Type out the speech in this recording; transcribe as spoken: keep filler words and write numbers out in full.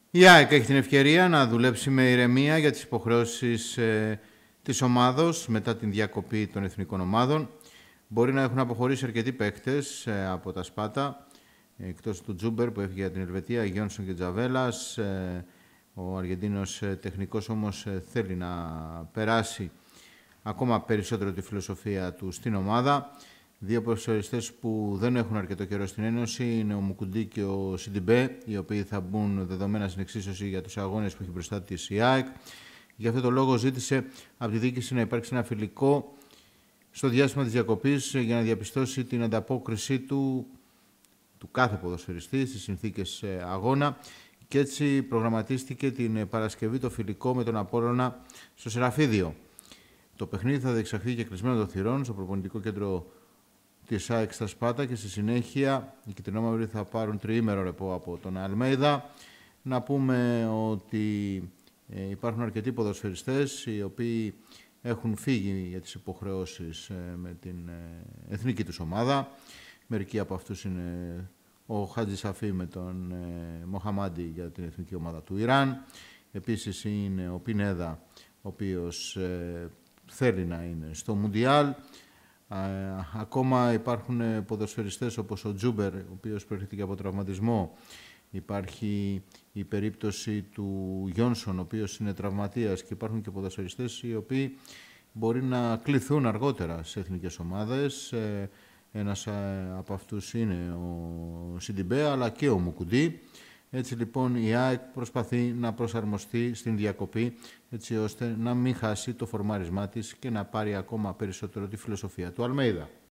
Η ΑΕΚ έχει την ευκαιρία να δουλέψει με ηρεμία για τις υποχρεώσεις ε, της ομάδος μετά την διακοπή των εθνικών ομάδων. Μπορεί να έχουν αποχωρήσει αρκετοί παίκτες ε, από τα Σπάτα, εκτός του Τζούμπερ που έφυγε για την Ελβετία, Γιόνσον και Τζαβέλας. Ε, ο Αργεντίνος ε, τεχνικός όμως ε, θέλει να περάσει ακόμα περισσότερο τη φιλοσοφία του στην ομάδα. Δύο προσφαιριστές που δεν έχουν αρκετό καιρό στην Ένωση είναι ο Μουκουντή και ο Σιντιμπέ, οι οποίοι θα μπουν δεδομένα στην εξίσωση για τους αγώνες που έχει μπροστά της η ΑΕΚ. Γι' αυτό το λόγο ζήτησε από τη διοίκηση να υπάρξει ένα φιλικό στο διάστημα της διακοπής για να διαπιστώσει την ανταπόκριση του, του κάθε ποδοσφαιριστή στις συνθήκες αγώνα. Και έτσι προγραμματίστηκε την Παρασκευή το φιλικό με τον Απόλλωνα στο Σεραφίδιο. Το παιχνίδι θα διεξαχθεί και κλεισμένο των θυρών στο προπονητικό κέντρο της ΑΕΚ στα Σπάτα και στη συνέχεια οι κυτρινόμαυροι θα πάρουν τριήμερο ρεπό από τον Αλμέιδα. Να πούμε ότι ε, υπάρχουν αρκετοί ποδοσφαιριστές οι οποίοι έχουν φύγει για τις υποχρεώσεις ε, με την ε, εθνική τους ομάδα. Μερικοί από αυτούς είναι ο Χάτζη Σαφή με τον ε, Μοχαμάντι για την εθνική ομάδα του Ιράν. Επίσης είναι ο Πινέδα, ο οποίος ε, θέλει να είναι στο Μουντιάλ. Uh, ακόμα υπάρχουν ποδοσφαιριστές όπως ο Τζούμπερ, ο οποίος προέρχεται από τραυματισμό. Υπάρχει η περίπτωση του Γιόνσον, ο οποίος είναι τραυματίας, και υπάρχουν και ποδοσφαιριστές οι οποίοι μπορεί να κληθούν αργότερα σε εθνικές ομάδες. Uh, ένας uh, από αυτούς είναι ο Σιντιμπέ, αλλά και ο Μουκουντή. Έτσι λοιπόν η ΑΕΚ προσπαθεί να προσαρμοστεί στην διακοπή, έτσι ώστε να μην χάσει το φορμάρισμά της και να πάρει ακόμα περισσότερο τη φιλοσοφία του Αλμέιδα.